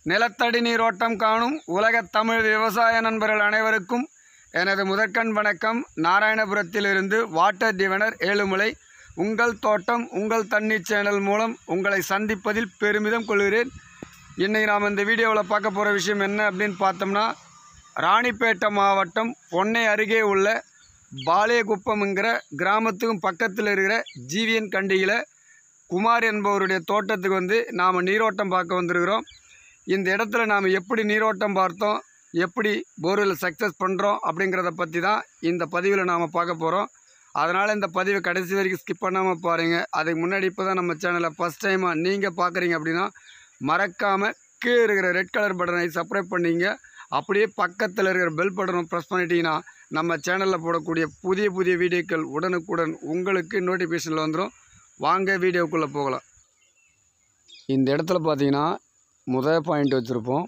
நிலத்தடி நீரோட்டம் காணும் உலகத் தமிழ் விவசாய நண்பர்கள் அனைவருக்கும் எனது முதற்கண் வணக்கம். நாராயணபுரத்திலிருந்து வாட்டர் டிவைனர் ஏழுமலை. உங்கள் தோட்டம் உங்கள் தண்ணீர் சேனல் மூலம் உங்களை சந்திப்பதில் பெருமிதம் கொள்கிறேன். இன்றைக்கி நாம் இந்த வீடியோவில் பார்க்க போகிற விஷயம் என்ன அப்படின்னு பார்த்தோம்னா, ராணிப்பேட்டை மாவட்டம் பொன்னை அருகே உள்ள பாளையகுப்பம்ங்கிற கிராமத்துக்கும் பக்கத்தில் இருக்கிற ஜிவிஎன் கண்டியில் குமார் என்பவருடைய தோட்டத்துக்கு நாம் நீரோட்டம் பார்க்க வந்திருக்கிறோம். இந்த இடத்துல நாம் எப்படி நீரோட்டம் பார்த்தோம், எப்படி போர்வெல் சக்ஸஸ் பண்ணுறோம் அப்படிங்கிறத பற்றி தான் இந்த பதிவில் நாம் பார்க்க போகிறோம். அதனால் இந்த பதிவை கடைசி வரைக்கும் ஸ்கிப் பண்ணாமல் பாருங்கள். அதுக்கு முன்னாடி இப்போ தான் நம்ம சேனலை ஃபஸ்ட் டைமாக நீங்கள் பார்க்குறீங்க அப்படின்னா மறக்காமல் கீழே இருக்கிற ரெட் கலர் பட்டனை சப்ஸ்கிரைப் பண்ணிங்க. அப்படியே பக்கத்தில் இருக்கிற பெல் பட்டனை ப்ரெஸ் பண்ணிட்டீங்கன்னா நம்ம சேனலில் போடக்கூடிய புதிய புதிய வீடியோக்கள் உடனுக்குடன் உங்களுக்கு நோட்டிஃபிகேஷனில் வந்துடும். வாங்க வீடியோக்குள்ளே போகலாம். இந்த இடத்துல பார்த்தீங்கன்னா முதல் பாயிண்ட் வச்சுருப்போம்.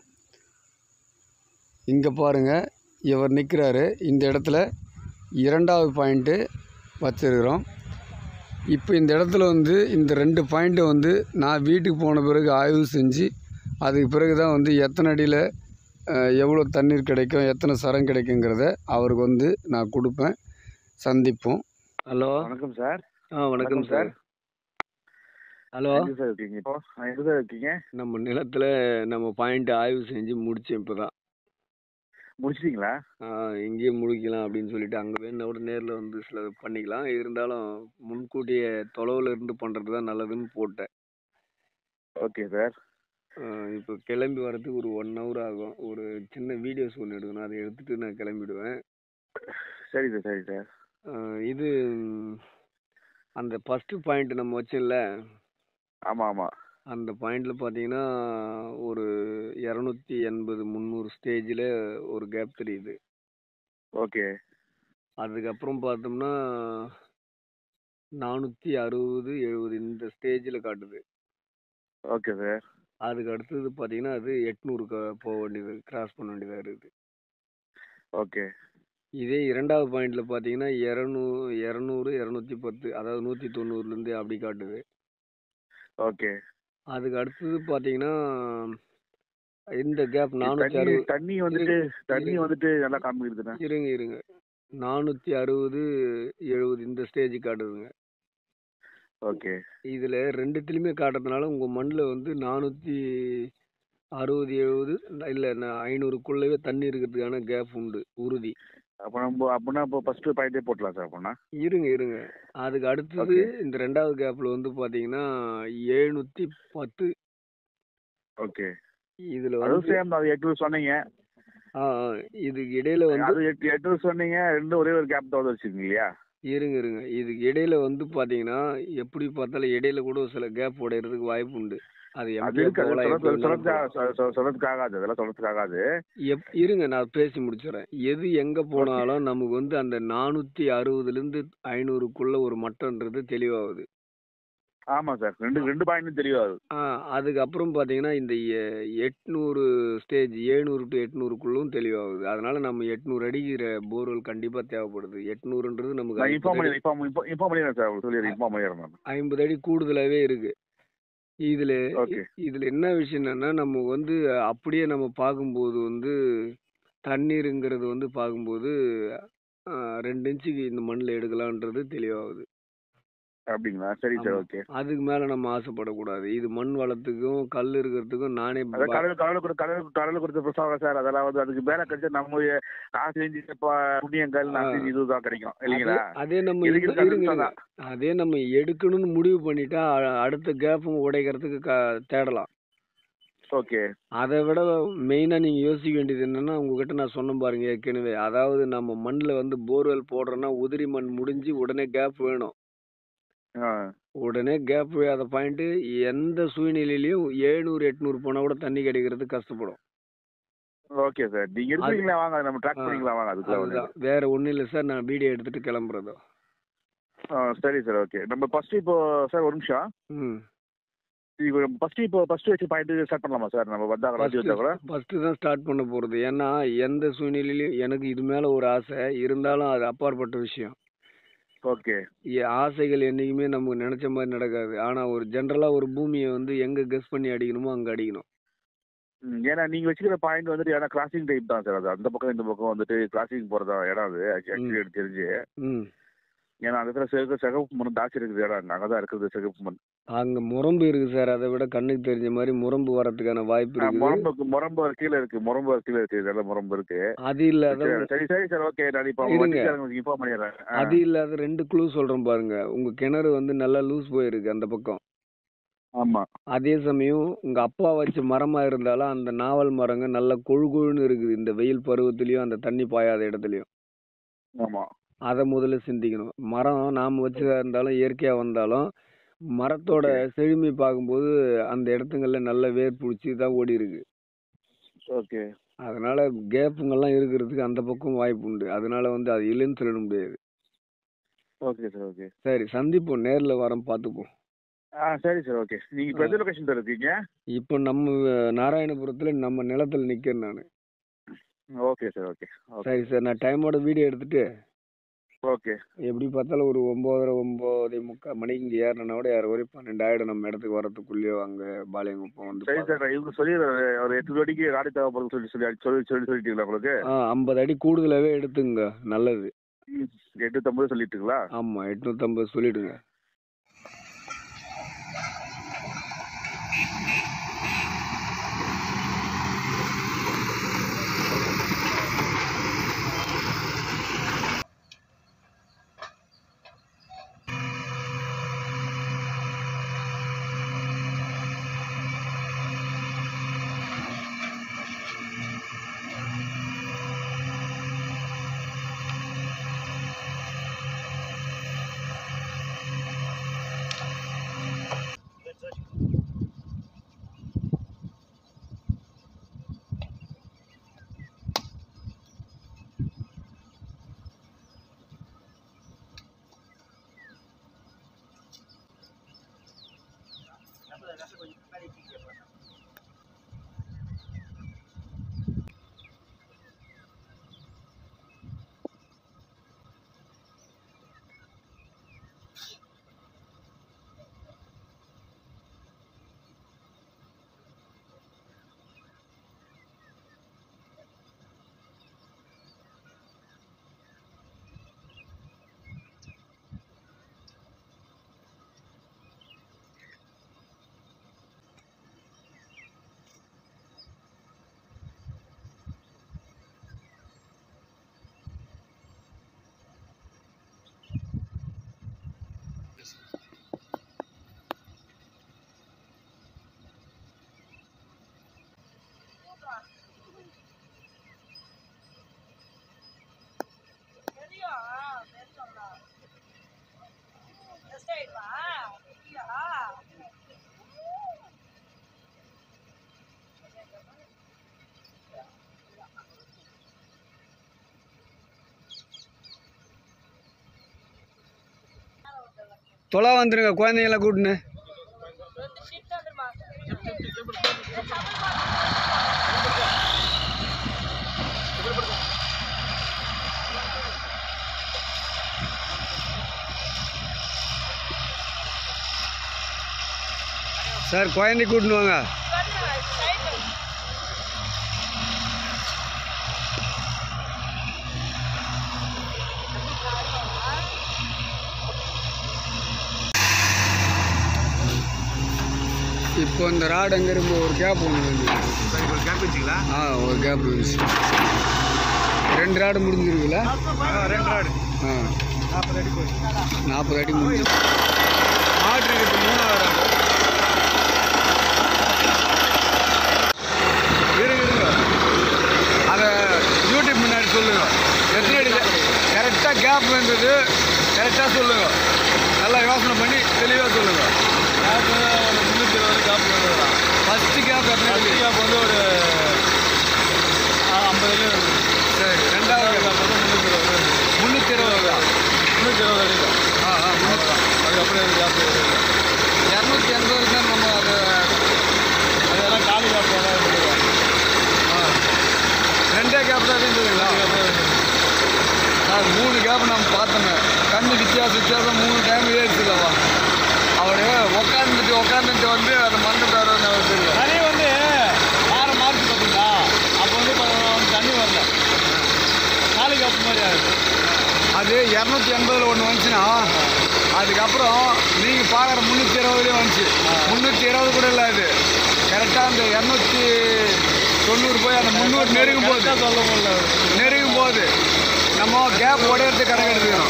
இங்கே பாருங்கள், இவர் நிற்கிறாரு. இந்த இடத்துல இரண்டாவது பாயிண்ட்டு வச்சுருக்கிறோம். இப்போ இந்த இடத்துல இந்த ரெண்டு பாயிண்ட்டை நான் வீட்டுக்கு போன பிறகு ஆய்வு செஞ்சு அதுக்கு பிறகு தான் எத்தனை அடியில் எவ்வளோ தண்ணீர் கிடைக்கும், எத்தனை சரம் கிடைக்குங்கிறத அவருக்கு நான் கொடுப்பேன். சந்திப்போம். ஹலோ, வணக்கம் சார். வணக்கம் சார். ஹலோ சார், இருக்கீங்க இப்போ எங்கே சார் இருக்கீங்க? நம்ம நிலத்தில் நம்ம பாயிண்ட் ஆய்வு செஞ்சு முடித்தேன். இப்போ தான் முடிச்சிட்டிங்களா? இங்கேயே முடிக்கலாம் அப்படின்னு சொல்லிட்டு அங்கே வேணோட நேரில் சில பண்ணிக்கலாம். இருந்தாலும் முன்கூட்டியே தொலைவில் இருந்து பண்ணுறது தான் நல்லதுன்னு போட்டேன். Okay sir. இப்போ கிளம்பி வரதுக்கு ஒரு 1 hour ஆகும். ஒரு சின்ன வீடியோஸ் ஒன்று எடுக்கணும், அதை எடுத்துகிட்டு நான் கிளம்பிடுவேன். சரி சார், சரி சார். இது அந்த ஃபஸ்ட்டு பாயிண்ட் நம்ம வச்சோம்ல, ஆமாம் ஆமாம், அந்த பாயிண்டில் பார்த்தீங்கன்னா ஒரு 280-300 ஸ்டேஜில் ஒரு கேப் தெரியுது. ஓகே. அதுக்கப்புறம் பார்த்தோம்னா 460-70 இந்த ஸ்டேஜில் காட்டுது. Okay sir. அதுக்கு அடுத்தது பார்த்தீங்கன்னா அது 800 போக வேண்டியது, கிராஸ் பண்ண வேண்டியதாக இருக்குது. ஓகே. இதே இரண்டாவது பாயிண்டில் பார்த்தீங்கன்னா 200-210, அதாவது 190 அப்படி காட்டுது. ஓகே. அதுக்கு அடுத்தது பார்த்தீங்கன்னா இந்த கேப் 460. தண்ணி நல்லா காமிக்குதுண்ணா. இருங்க 460-70 இந்த ஸ்டேஜ் காட்டுதுங்க. ஓகே. இதில் ரெண்டுத்துலேயுமே காட்டுறதுனால உங்கள் மண்ணில் 460-70 இல்லை 500க்குள்ளவே தண்ணி இருக்கிறதுக்கான கேப் உண்டு, உறுதி. அப்படின்னா இப்போ ஃபஸ்ட்டு பாயிண்டே போட்டலாம் சார். அப்படின்னா இருங்க அதுக்கு அடுத்தது இந்த ரெண்டாவது கேப்பில் பார்த்தீங்கன்னா 710. ஓகே. இதில் சேம் அது 8 சொன்னீங்க. இதுக்கு இடையில அது 8 சொன்னீங்க. ரெண்டும் ஒரே ஒரு கேப் தான் வச்சுருக்கீங்க இல்லையா? இருங்க இதுக்கு இடையில பார்த்தீங்கன்னா எப்படி பார்த்தாலும் இடையில கூட சில கேப் உடையிறதுக்கு வாய்ப்பு உண்டு. அது இருங்க நான் பேசி முடிச்சிடறேன். எது எங்க போனாலும் நமக்கு அந்த 460 500க்குள்ள ஒரு மட்டம்ன்றது தெளிவாகுது. ஆமா சார், ரெண்டு பாயிண்ட் தெளிவாகுது. அதுக்கப்புறம் பாத்தீங்கன்னா இந்த 800 ஸ்டேஜ் 700-800க்குள்ளும் தெளிவாகுது. அதனால நம்ம 800 அடிக்கிற போர்வெல் கண்டிப்பா தேவைப்படுது. 800ன்றது நமக்கு 50 அடி கூடுதலாவே இருக்கு. இதுல என்ன விஷயம் என்னன்னா, நம்ம அப்படியே நம்ம பார்க்கும்போது தண்ணீருங்கிறது பார்க்கும்போது 2 இன்ச்சுக்கு இந்த மண்ணில் எடுக்கலான்றது தெளிவாகுது. அப்படிங்களா? சரி சார். ஓகே. அதுக்கு மேல நம்ம ஆசைப்படக்கூடாது. இது மண் வளத்துக்கும் கல் இருக்கிறதுக்கும் நானே கடல் கொடுத்த பிரசாதம் சார். அதெல்லாம் அதுக்கு மேல கிடைச்சா நம்ம புண்ணியங்கள் இதுதான் கிடைக்கும் இல்லைங்களா? அதே நம்ம எடுக்கணும்னு முடிவு பண்ணிட்டா அடுத்த கேப்பும் உடைக்கிறதுக்கு தேடலாம். ஓகே. அதை விட மெயினா நீங்க யோசிக்க வேண்டியது என்னன்னா, உங்ககிட்ட நான் சொன்ன பாருங்க ஏற்கனவே, அதாவது நம்ம மண்ணில் போர்வெல் போடுறோம்னா உதிரி மண் முடிஞ்சு உடனே கேப் வேணும். உடனே கேப் விழாத பாயிண்ட் எந்த சூழ்நிலையிலையும் 700-800 போனா கூட தண்ணி கிடைக்கிறது கஷ்டப்படும். ஓகே சார், நீங்க இருக்கீங்களா? வாங்க நம்ம ட்ராக் பண்ணிக்கலாம். வாங்க. அதுக்குள்ள வேற ஒண்ணும் இல்லை சார், நான் வீடியோ எடுத்துட்டு கிளம்புறதோ. சரி சார். ஓகே. நம்ம ஃபர்ஸ்ட் இப்போ சார் ஒரு நிமிஷம். ஃபர்ஸ்ட் வச்சு பாயிண்ட் ஸ்டார்ட் பண்ணலாமா சார்? நம்ம ஃபர்ஸ்ட் தான் ஸ்டார்ட் பண்ண போறது. ஏன்னா எந்த சூழ்நிலையிலையும் எனக்கு இது மேல ஒரு ஆசை இருந்தாலும் அது அப்பாற்பட்ட விஷயம். ஓகே. ஆசைகள் என்னைக்குமே நமக்கு நினைச்ச மாதிரி நடக்காது. ஆனா ஒரு ஜென்ரலா ஒரு பூமியை எங்க கெஸ் பண்ணி அடிக்கணுமோ அங்க அடிக்கணும். ஏன்னா நீங்க வச்சுக்கிற பாயிண்ட் வந்துட்டு ஏன்னா கிராசிங் டைப் தான் சார். அது அந்த பக்கம் இந்த பக்கம் வந்துட்டு கிராசிங் போறதா இடம் அது ஆக்சுவலி எனக்கு தெரிஞ்சு. ஏன்னா அந்த இடத்துல சிகப்பு மண் தாச்சி இருக்குது இடம், அங்கதான் இருக்குது சிகப்பு மண். அங்க முரம்பு இருக்கு சார். அதை விட கண்ணுக்கு தெரிஞ்ச மாதிரி முரம்பு வரதுக்கான வாய்ப்பு இருக்கு. முரம்பு கீழே இருக்கு, முரம்பு கீழே இருக்கு, நல்ல முரம்பு இருக்கு. அது இல்ல சரி சரி சார், ஓகே. நான் இப்போ இன்ஃபார்ம் பண்ணிடுறேன். அது இல்லாத 2 க்ளூ சொல்றேன் பாருங்க. உங்க கிணறு வந்து நல்லா லூஸ் போயிருக்கு அந்த பக்கம். ஆமா. அதே சமயம் உங்க அப்பா வச்ச மரமா இருந்தாலும் அந்த நாவல் மரங்க நல்ல கொழு கொழுன்னு இருக்குது இந்த வெயில் பருவத்திலயும் அந்த தண்ணி பாயாத இடத்துலயும். ஆமா. அதை முதல்ல சிந்திக்கணும். மரம் நாம வச்சதா இருந்தாலும் இயற்கையா வந்தாலும் மரத்தோட செழுமை பார்க்கும்போது அந்த இடத்துங்கள்ல நல்ல வேர் பிடிச்சி தான் ஓடி இருக்கு. ஓகே. அதனால கேப்புங்கெல்லாம் இருக்கிறதுக்கு அந்த பக்கம் வாய்ப்பு உண்டு. அதனால வந்து அது இல்லைன்னு சொல்லிட முடியாது. Okay sir, okay. சரி, சந்திப்போம், நேர்ல வரோம், பார்த்துப்போம். சரி சார், ஓகே. நீங்க இப்போ எந்த லொகேஷன் சார் இருக்கீங்க? இப்போ நம்ம நாராயணபுரத்துல நம்ம நிலத்துல நிக்கிறேன் நான். Okay sir, okay. சரி சார், நான் டைமோட வீடியோ எடுத்துட்டு ஓகே. எப்படி பார்த்தாலும் ஒரு 9:30 மணிக்கு இங்கே ஏறினா கூட 12 ஆயிடும் நம்ம இடத்துக்கு வரதுக்குள்ளேயோ அங்கே பாளையங்குப்பம் வந்து. சரி சார், இவங்க சொல்லிடுறாரு ஒரு 8 அடிக்கு ராடி தேவைப்படுது சொல்லிட்டீங்களா உங்களுக்கு? 50 அடி கூடுதலாகவே எடுத்துங்க, நல்லது. 850 சொல்லிட்டுங்களா? ஆமாம், 850 சொல்லிடுங்க. தொலை வந்துருங்க குழந்தைங்களாம் கூட்டுன்னு. சார் குழந்தை கூட்டின்னு வாங்க. இப்போ இந்த ராடு அங்கே இருக்கும் ஒரு கேப் ஒன்று வந்து ஒரு கேப் இருந்துச்சு. 2 ராடு முடிஞ்சிருக்குல்ல? 2 ராடு 40 அடி முடிஞ்சு. ஆர்டர் இருக்கு 3வது ராடு. இருங்க அதை யூடியூப் முன்னாடி சொல்லுங்க. எத்தனை அடி கரெக்டாக கேப் வந்தது கரெக்டாக சொல்லுங்க. நல்லா யோசனை பண்ணி தெளிவாக சொல்லுங்க. கேப் ஒரு 320 கேப் வந்துடலாம். ஃபஸ்ட்டு கேப் எத்தனை கேப் வந்து ஒரு 50 அடி. சரி, 2வது கேப் வந்து 320 தான். 320 அடி தான். அதுக்கப்புறம் கேப் 280 தான் நம்ம அதெல்லாம் காலி கேப் தான். 2 கேப் தான் இருந்ததுங்களா? சார் 3 கேப் நம்ம பார்த்தோமே, கண்ணு வித்தியாசம் 3 டைம் ஏறிச்சு இல்லவா? அவர் உட்காந்துட்டு வந்து அதை மறந்துட்டாரு. நிறைய வந்து 6 மார்க் 280 ஒன்று வந்துச்சுன்னா அதுக்கப்புறம் நீங்கள் பார்க்குற 320 வந்துச்சு. 320 கூட இல்லை, அது கரெக்டாக அந்த 290 போய் அந்த 300 நெருங்கும் போது நம்ம கேப் உடையிறதுக்கு கணக்கு எடுத்துக்கணும்.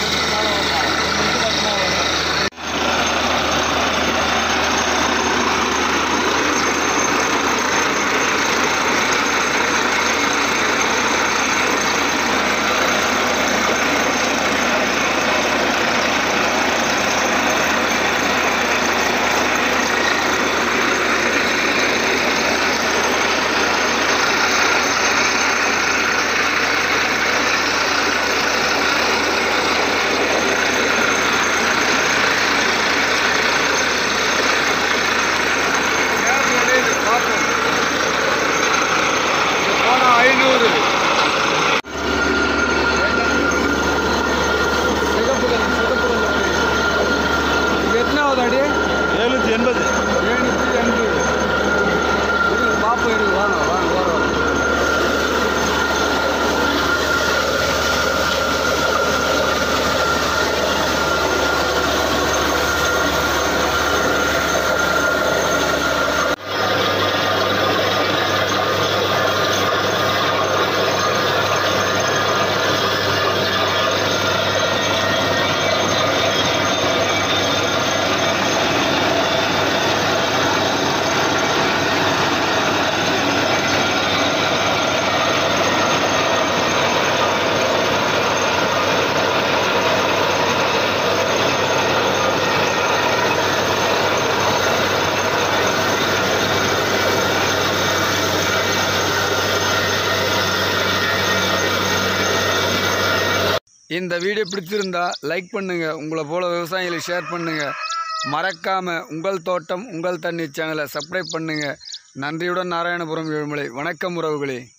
எத்தனாவது அடி? 780. பாப்பா இருக்கு, வாங்க வாங்க வரோம். இந்த வீடியோ பிடிச்சிருந்தா லைக் பண்ணுங்கள், உங்களை போல் விவசாயிகளுக்கு ஷேர் பண்ணுங்கள். மறக்காமல் உங்கள் தோட்டம் உங்கள் தண்ணீர் சேனலை சப்ஸ்கிரைப் பண்ணுங்கள். நன்றியுடன் நாராயணபுரம் ஏழுமலை. வணக்கம் உறவுகளே.